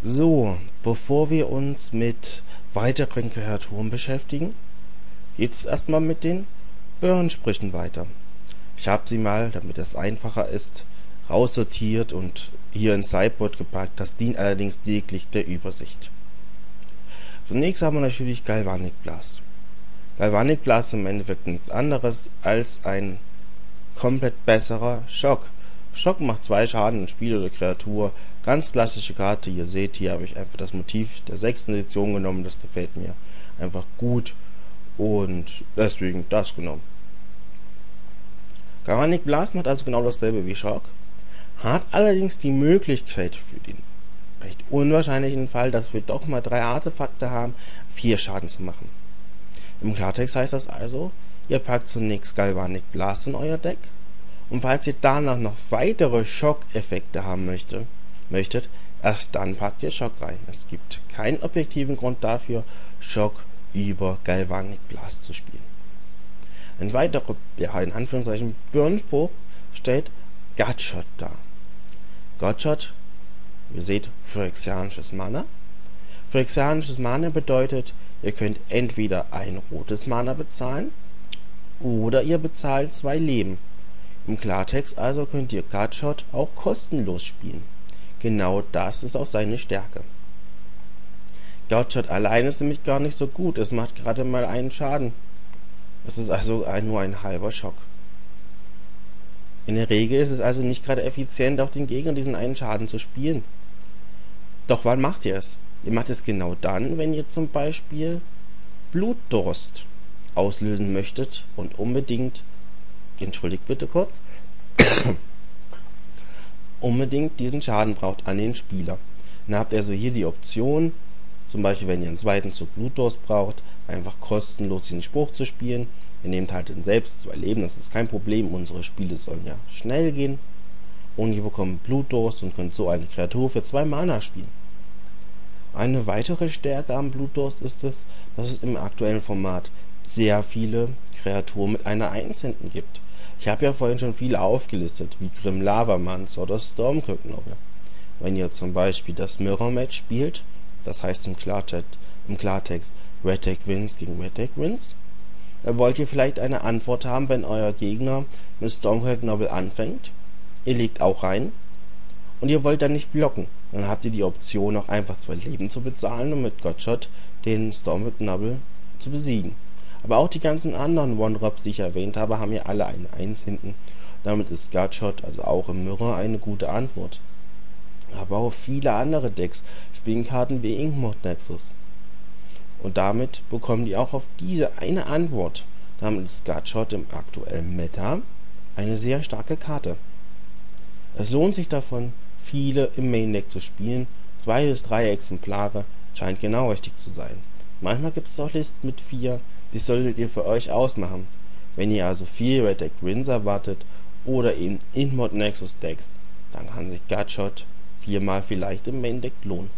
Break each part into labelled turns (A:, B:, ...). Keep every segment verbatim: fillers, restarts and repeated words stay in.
A: So, bevor wir uns mit weiteren Kreaturen beschäftigen, geht es erstmal mit den Burn-Sprüchen weiter. Ich habe sie mal, damit es einfacher ist, raussortiert und hier ins Sideboard gepackt. Das dient allerdings lediglich der Übersicht. Zunächst haben wir natürlich Galvanic Blast. Galvanic Blast ist im Endeffekt nichts anderes als ein komplett besserer Schock. Schock macht zwei Schaden in Spiel oder Kreatur. Ganz klassische Karte. Ihr seht, hier habe ich einfach das Motiv der sechsten Edition genommen. Das gefällt mir einfach gut und deswegen das genommen. Galvanic Blast macht also genau dasselbe wie Schock, hat allerdings die Möglichkeit für den recht unwahrscheinlichen Fall, dass wir doch mal drei Artefakte haben, vier Schaden zu machen. Im Klartext heißt das also, ihr packt zunächst Galvanic Blast in euer Deck und falls ihr danach noch weitere Schockeffekte haben möchte, möchtet, erst dann packt ihr Schock rein. Es gibt keinen objektiven Grund dafür, Schock über Galvanic Blast zu spielen. Ein weiterer, ja in Anführungszeichen, Burn-Spruch stellt Gutshot dar. Gutshot, ihr seht, phyrexianisches Mana. Phyrexianisches Mana bedeutet, ihr könnt entweder ein rotes Mana bezahlen oder ihr bezahlt zwei Leben. Im Klartext also könnt ihr Gutshot auch kostenlos spielen. Genau das ist auch seine Stärke. Gutshot alleine ist nämlich gar nicht so gut, es macht gerade mal einen Schaden. Es ist also ein, nur ein halber Schock. In der Regel ist es also nicht gerade effizient, auf den Gegner diesen einen Schaden zu spielen. Doch wann macht ihr es? Ihr macht es genau dann, wenn ihr zum Beispiel Blutdurst auslösen möchtet und unbedingt, entschuldigt bitte kurz, unbedingt diesen Schaden braucht an den Spieler. Dann habt ihr also hier die Option, zum Beispiel wenn ihr einen zweiten Zug Blutdurst braucht, einfach kostenlos diesen Spruch zu spielen. Ihr nehmt halt selbst zwei Leben, das ist kein Problem, unsere Spiele sollen ja schnell gehen. Und ihr bekommt Blutdurst und könnt so eine Kreatur für zwei Mana spielen. Eine weitere Stärke am Blutdurst ist es, dass es im aktuellen Format sehr viele Kreaturen mit einer eins hinten gibt. Ich habe ja vorhin schon viele aufgelistet, wie Grim Lavamancer oder Stormcloak-Noble. Wenn ihr zum Beispiel das Mirror Match spielt, das heißt im Klartext, im Klartext Red Deck Wins gegen Red Deck Wins, dann wollt ihr vielleicht eine Antwort haben, wenn euer Gegner mit Stormcloak-Noble anfängt. Ihr legt auch rein und ihr wollt dann nicht blocken. Dann habt ihr die Option, auch einfach zwei Leben zu bezahlen und mit Gutshot den Stormcloak-Noble zu besiegen. Aber auch die ganzen anderen One-Drops, die ich erwähnt habe, haben ja alle eine eins hinten. Damit ist Gutshot, also auch im Mirror, eine gute Antwort. Aber auch viele andere Decks spielen Karten wie Inkmoth Nexus. Und damit bekommen die auch auf diese eine Antwort. Damit ist Gutshot im aktuellen Meta eine sehr starke Karte. Es lohnt sich davon, viele im Main Deck zu spielen. Zwei bis drei Exemplare scheint genau richtig zu sein. Manchmal gibt es auch Listen mit vier, die solltet ihr für euch ausmachen. Wenn ihr also vier Red Deck Wins erwartet oder eben Inkmoth Nexus Decks, dann kann sich Gutshot viermal vielleicht im Main Deck lohnen.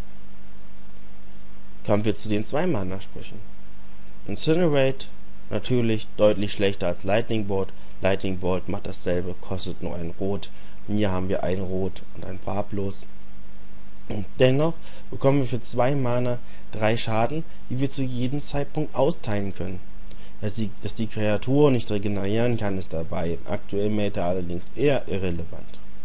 A: Kommen wir zu den zwei Mana Sprüchen. Incinerate, natürlich deutlich schlechter als Lightning Bolt. Lightning Bolt macht dasselbe, kostet nur ein Rot. Hier haben wir ein Rot und ein Farblos. Und dennoch bekommen wir für zwei Mana drei Schaden, die wir zu jedem Zeitpunkt austeilen können. Dass die, dass die Kreatur nicht regenerieren kann, ist dabei im aktuellen Meta allerdings eher irrelevant.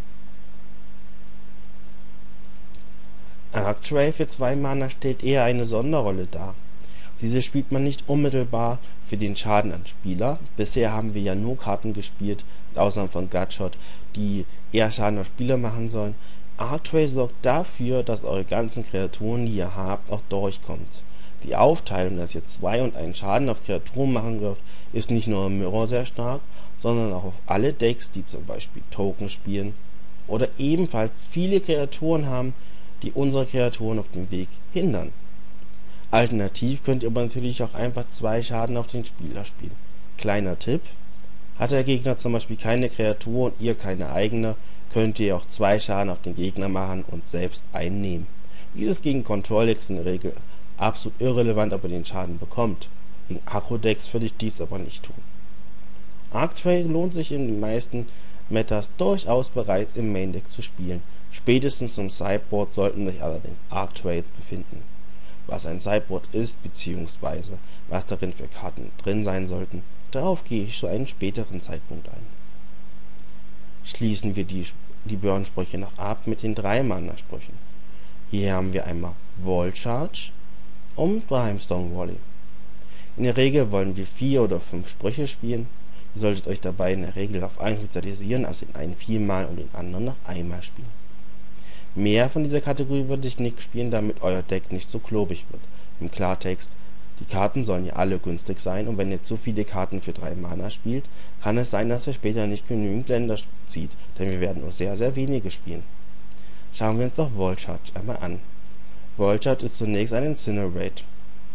A: Arctray für zwei Mana stellt eher eine Sonderrolle dar. Diese spielt man nicht unmittelbar für den Schaden an Spieler. Bisher haben wir ja nur Karten gespielt, mit Ausnahme von Gutshot, die eher Schaden auf Spieler machen sollen. Arctray sorgt dafür, dass eure ganzen Kreaturen, die ihr habt, auch durchkommt. Die Aufteilung, dass ihr zwei und einen Schaden auf Kreaturen machen dürft, ist nicht nur im Mirror sehr stark, sondern auch auf alle Decks, die zum Beispiel Token spielen oder ebenfalls viele Kreaturen haben, die unsere Kreaturen auf dem Weg hindern. Alternativ könnt ihr aber natürlich auch einfach zwei Schaden auf den Spieler spielen. Kleiner Tipp: Hat der Gegner zum Beispiel keine Kreatur und ihr keine eigene, könnt ihr auch zwei Schaden auf den Gegner machen und selbst einnehmen. Dieses gegen Control-Decks in der Regel absolut irrelevant, ob ihr den Schaden bekommt. Gegen Aggro-Decks würde ich dies aber nicht tun. Arctray lohnt sich in den meisten Metas durchaus bereits im Main Deck zu spielen. Spätestens zum Sideboard sollten sich allerdings Arc Trails befinden. Was ein Sideboard ist bzw. was darin für Karten drin sein sollten, darauf gehe ich zu einem späteren Zeitpunkt ein. Schließen wir die, die Burn-Sprüche noch ab mit den drei Mana-Sprüchen. Hier haben wir einmal Wall Charge und Brimstone Volley. In der Regel wollen wir vier oder fünf Sprüche spielen. Ihr solltet euch dabei in der Regel auf einen spezialisieren, also den einen viermal und den anderen noch einmal spielen. Mehr von dieser Kategorie würde ich nicht spielen, damit euer Deck nicht so klobig wird. Im Klartext, die Karten sollen ja alle günstig sein und wenn ihr zu viele Karten für drei Mana spielt, kann es sein, dass ihr später nicht genügend Länder zieht, denn wir werden nur sehr, sehr wenige spielen. Schauen wir uns doch Wall Charge einmal an. Wall Charge ist zunächst ein Incinerate.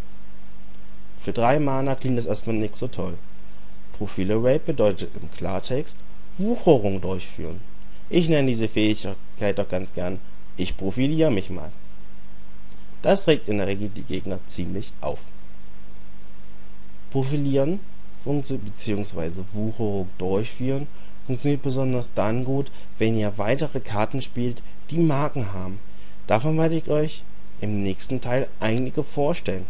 A: Für drei Mana klingt das erstmal nicht so toll. Profilerate bedeutet im Klartext Wucherung durchführen. Ich nenne diese Fähigkeit doch ganz gern Ich profiliere mich mal. Das regt in der Regel die Gegner ziemlich auf. Profilieren bzw. Wucherung durchführen funktioniert besonders dann gut, wenn ihr weitere Karten spielt, die Marken haben. Davon werde ich euch im nächsten Teil einige vorstellen.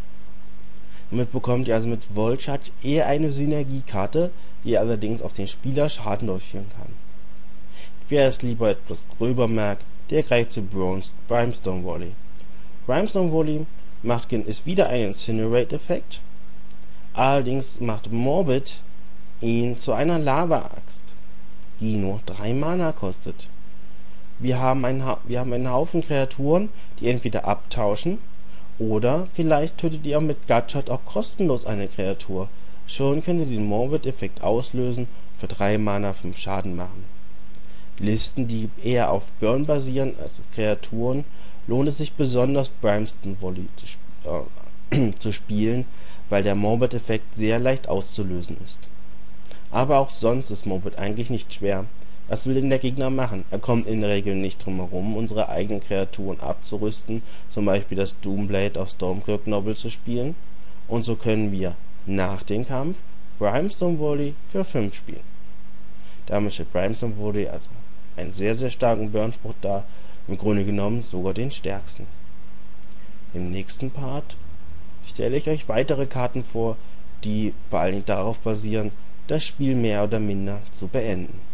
A: Damit bekommt ihr also mit Wall Charge eher eine Synergiekarte, die allerdings auf den Spieler Schaden durchführen kann. Wer es lieber etwas gröber merkt, der greift zu Brimstone Volley. Brimstone Volley macht, ist wieder ein Incinerate-Effekt, allerdings macht Morbid ihn zu einer Lava-Axt, die nur drei Mana kostet. Wir haben, einen, wir haben einen Haufen Kreaturen, die entweder abtauschen, oder vielleicht tötet ihr mit Gutshot auch kostenlos eine Kreatur. Schon könnt ihr den Morbid-Effekt auslösen, für drei Mana fünf Schaden machen. Listen, die eher auf Burn basieren als auf Kreaturen, lohnt es sich besonders Brimstone Volley zu, sp äh, zu spielen, weil der Morbid-Effekt sehr leicht auszulösen ist. Aber auch sonst ist Morbid eigentlich nicht schwer. Was will denn der Gegner machen? Er kommt in der Regel nicht drum herum, unsere eigenen Kreaturen abzurüsten, zum Beispiel das Doomblade auf Stormcloak Noble zu spielen. Und so können wir nach dem Kampf Brimstone Volley für fünf spielen. Damit stellt Brimstone Volley also einen sehr sehr starken Burn-Spruch dar, im Grunde genommen sogar den stärksten. Im nächsten Part stelle ich euch weitere Karten vor, die vor allen Dingen darauf basieren, das Spiel mehr oder minder zu beenden.